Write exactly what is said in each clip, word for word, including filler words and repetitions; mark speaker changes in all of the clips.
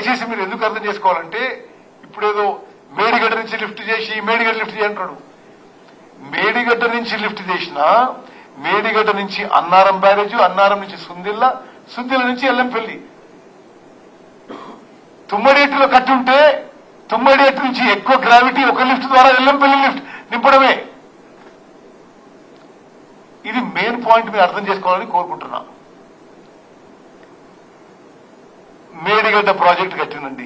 Speaker 1: దయచేసి మీరు ఎందుకు అర్థం చేసుకోవాలంటే ఇప్పుడేదో మేడిగడ్డ నుంచి లిఫ్ట్ చేసి మేడిగడ్డ లిఫ్ట్ చేయంటాడు. మేడిగడ్డ నుంచి లిఫ్ట్ చేసినా మేడిగడ్డ నుంచి అన్నారం బ్యారేజ్, అన్నారం నుంచి సుందిల్ల, సుందిల్ల నుంచి ఎల్లంపల్లి. తుమ్మడేటిలో కట్టుంటే తుమ్మడేటి నుంచి ఎక్కువ గ్రావిటీ ఒక లిఫ్ట్ ద్వారా ఎల్లంపల్లి లిఫ్ట్ నింపడమే. ఇది మెయిన్ పాయింట్ మీరు అర్థం చేసుకోవాలని కోరుకుంటున్నా. మేడిగడ్డ ప్రాజెక్టు కట్టినండి.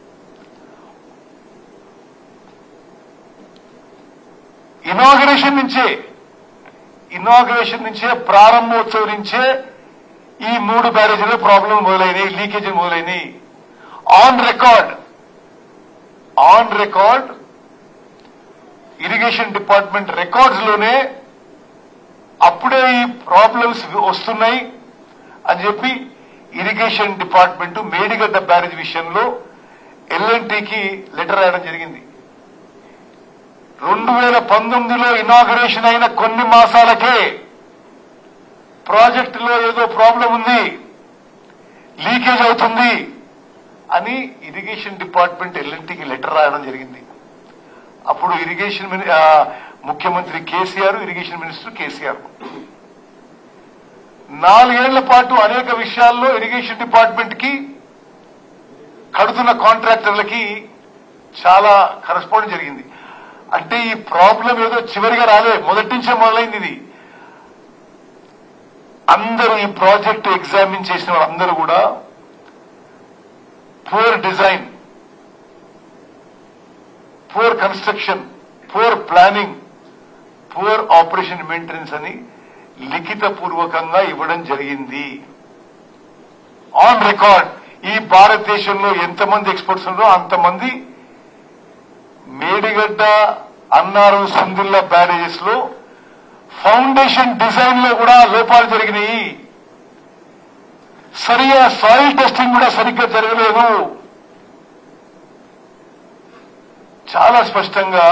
Speaker 1: ఇనాగరేషన్ నుంచే ఇనాగరేషన్ నుంచే ప్రారంభోత్సవం నుంచే ఈ మూడు బ్యారేజీలో ప్రాబ్లం మొదలైనవి, లీకేజీ మొదలైనవి. On record on record irrigation department records లోనే అప్పుడే ఈ ప్రాబ్లమ్స్ వస్తున్నాయి అని చెప్పి ఇరిగేషన్ డిపార్ట్మెంట్ మేడిగడ్డ బ్యారేజ్ విషయంలో ఎల్ఎన్టీకి లెటర్ రాయడం జరిగింది. రెండు వేల పంతొమ్మిదిలో ఇనాగరేషన్ అయిన కొన్ని మాసాలకే ప్రాజెక్టులో ఏదో ప్రాబ్లం ఉంది, లీకేజ్ అవుతుంది అని ఇరిగేషన్ డిపార్ట్మెంట్ ఎల్ఎన్టీకి లెటర్ రాయడం జరిగింది. అప్పుడు ఇరిగేషన్ ముఖ్యమంత్రి కేసీఆర్, ఇరిగేషన్ మినిస్టర్ కేసీఆర్ నాలుగేళ్ల పాటు అనేక విషయాల్లో ఇరిగేషన్ డిపార్ట్మెంట్ కి కడుతున్న కాంట్రాక్టర్లకి చాలా కరెస్పాండ్ జరిగింది. అంటే ఈ ప్రాబ్లం ఏదో చివరిగా రాలే, మొదటి నుంచే మొదలైంది. ఇది అందరూ ఈ ప్రాజెక్టు ఎగ్జామిన్ చేసిన వాళ్ళందరూ కూడా poor design, poor construction, poor planning, poor operation maintenance అని లిఖిత పూర్వకంగా ఇవ్వడం జరిగింది. ఆన్ రికార్డ్ ఈ భారతదేశంలో ఎంతమంది ఎక్స్పర్ట్స్ ఉన్నారో అంతమంది మేడిగడ్డ, అన్నారం, సుందిల్ల బ్యారేజెస్ లో ఫౌండేషన్ డిజైన్ లో కూడా లోపాలు జరిగినాయి. సరిగా సాయిల్ టెస్టింగ్ కూడా సరిగ్గా జరగలేదు. చాలా స్పష్టంగా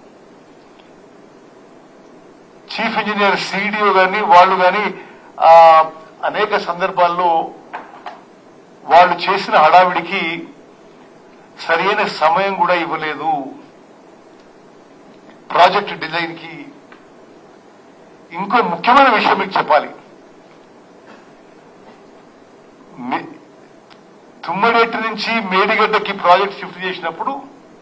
Speaker 1: చీఫ్ ఇంజనీర్ సిడిఓ గాని వాళ్ళు గాని అనేక సందర్భాల్లో వాళ్ళు చేసిన హడావిడికి సరైన సమయం కూడా ఇవ్వలేదు. ప్రాజెక్టు డిజైన్ కి ఇంకో ముఖ్యమైన విషయం మీకు చెప్పాలి. తుమ్మడేటి నుంచి మేడిగడ్డకి ప్రాజెక్ట్ షిఫ్ట్ చేసినప్పుడు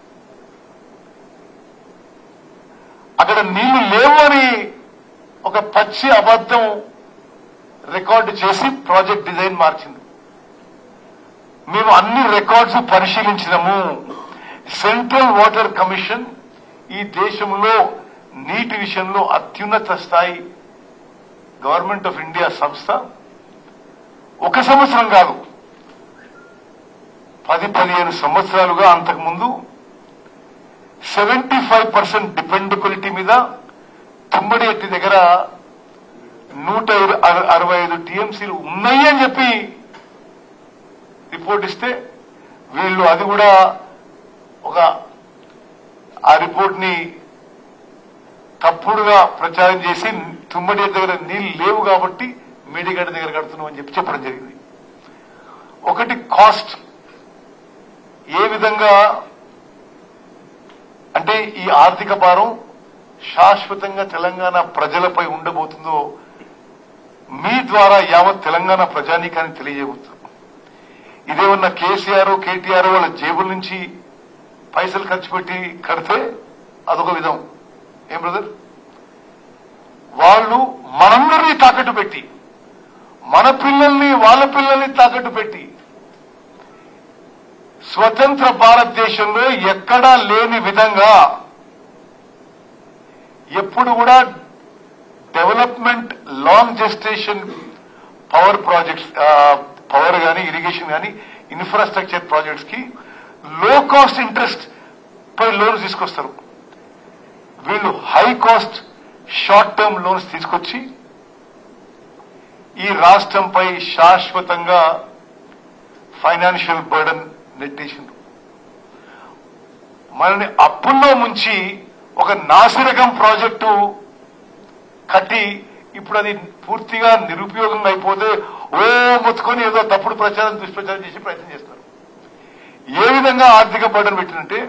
Speaker 1: అక్కడ నీళ్లు లేవు అని ఒక పచ్చి అబద్దం రికార్డు చేసి ప్రాజెక్ట్ డిజైన్ మార్చింది. మేము అన్ని రికార్డ్స్ పరిశీలించినాము. సెంట్రల్ వాటర్ కమిషన్ ఈ దేశంలో నీటి విషయంలో అత్యున్నత స్థాయి గవర్నమెంట్ ఆఫ్ ఇండియా సంస్థ. ఒక సంవత్సరం కాదు, పది పదిహేను సంవత్సరాలుగా అంతకుముందు సెవెంటీ ఫైవ్ పర్సెంట్ డిపెండబిలిటీ మీద తుమ్మడేటి దగ్గర నూట అరవై ఐదు టీఎంసీలు ఉన్నాయి అని చెప్పి రిపోర్ట్ ఇస్తే వీళ్ళు అది కూడా ఒక ఆ రిపోర్ట్ ని తప్పుడుగా ప్రచారం చేసి తుమ్మడేటి దగ్గర నీళ్లు లేవు కాబట్టి మేడిగడ్డ దగ్గర కడుతున్నాం అని చెప్పి చెప్పడం జరిగింది. ఒకటి కాస్ట్ ఏ విధంగా అంటే ఈ ఆర్థిక భారం శాశ్వతంగా తెలంగాణ ప్రజలపై ఉండబోతుందో మీ ద్వారా యావత్ తెలంగాణ ప్రజానీకాన్ని తెలియజేయబోతుంది. ఇదేమన్నా కేసీఆర్, కేటీఆర్ వాళ్ళ జేబుల నుంచి పైసలు ఖర్చు పెట్టి కడితే అదొక విధం. ఏం బ్రదర్, వాళ్ళు మనందరినీ తాకట్టు పెట్టి, మన పిల్లల్ని వాళ్ళ పిల్లల్ని తాకట్టు పెట్టి స్వతంత్ర భారతదేశంలో ఎక్కడా లేని విధంగా ఎప్పుడు కూడా development long gestation power projects, power కానీ ఇరిగేషన్ కానీ ఇన్ఫ్రాస్ట్రక్చర్ ప్రాజెక్ట్స్ కి లో కాస్ట్ ఇంట్రెస్ట్ పై లోన్స్ తీసుకొస్తారు. వీళ్ళు high cost short term loans తీసుకొచ్చి ఈ రాష్ట్రంపై శాశ్వతంగా ఫైనాన్షియల్ బర్డన్ నెట్టేసింది. మనని అప్పుల్లో ముంచి ఒక నాసిరకం ప్రాజెక్టు కట్టి ఇప్పుడు అది పూర్తిగా నిరుపయోగంగా అయిపోతే ఓ మొత్తుకొని ఏదో తప్పుడు ప్రచారం దుష్ప్రచారం చేసి ప్రయత్నం చేస్తారు. ఏ విధంగా ఆర్థిక బర్డన్ పెట్టినంటే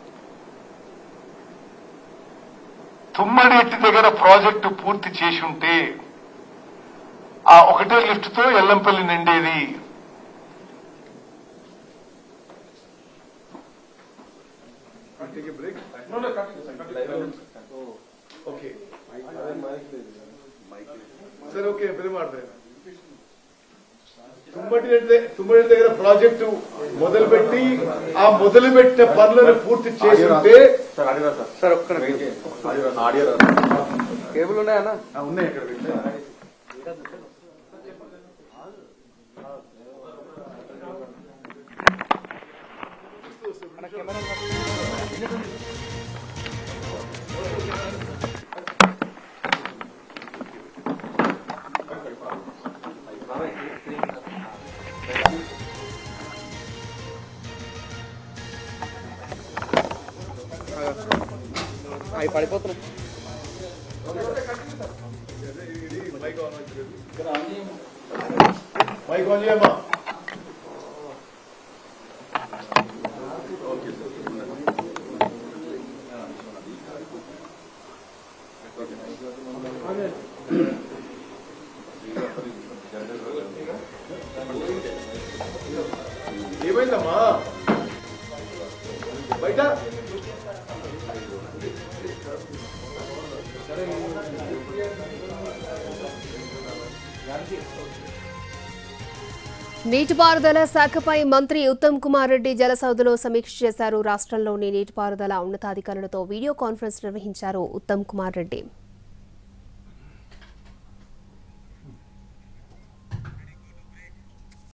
Speaker 1: తుమ్మడి ఎట్టి దగ్గర ప్రాజెక్టు పూర్తి చేసి ఉంటే ఆ ఒకటే లిఫ్ట్ తో ఎల్లంపల్లి నిండేది. సరే ఓకే తుమ్మడి తుమ్మడి దగ్గర ప్రాజెక్టు మొదలుపెట్టి ఆ మొదలుపెట్టిన పనులను పూర్తి చేసి ఉంటే
Speaker 2: సార్ ఒక్క కేబుల్ ఉన్నాయన్నా
Speaker 1: ఉన్నాయి అక్కడ
Speaker 2: అవి పడిపోతున్నాయి.
Speaker 1: మైక్ ఆన్ చేయమ్మా. ఏమైందమ్మా బయట
Speaker 3: నీటిపారుదల శాఖపై మంత్రి ఉత్తమ్ కుమార్ రెడ్డి జలసౌధలో సమీక్ష చేశారు. రాష్ట్రంలోని నీటిపారుదల ఉన్నతాధికారులతో వీడియో కాన్ఫరెన్స్ నిర్వహించారు ఉత్తమ్ కుమార్ రెడ్డి.